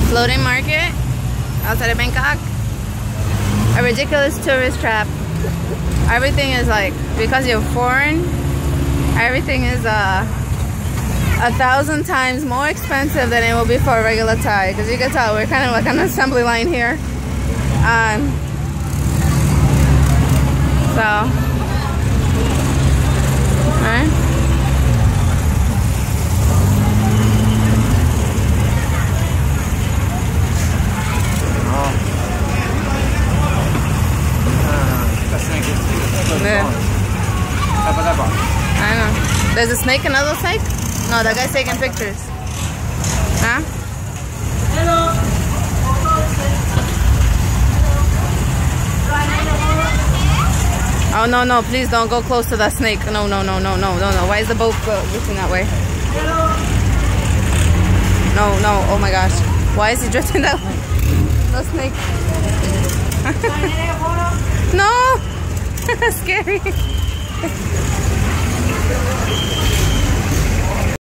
Floating market outside of Bangkok. A ridiculous tourist trap. Everything is like, because you're foreign, everything is 1,000 times more expensive than it will be for a regular Thai. Because you can tell we're kind of like on an assembly line here. Alright. Yeah. I know. There's a snake, another snake? No, that guy's taking pictures. Huh? Hello. Oh no, no, please don't go close to that snake. No, no, no, no, no, no, no. Why is the boat drifting that way? No, no, oh my gosh. Why is he drifting that way? No snake. No! Scary.